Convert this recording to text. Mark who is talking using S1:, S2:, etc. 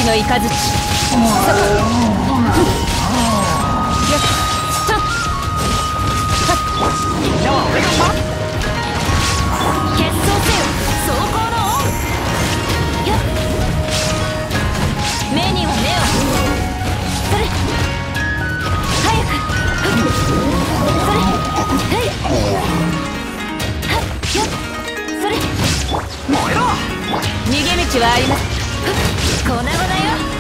S1: の雷。よっとみんなは俺が決闘せよ走行のオン。よっ目には目を。それ早く。それはいはっよっそれ燃えろ。逃げ道はあります。粉々だよ。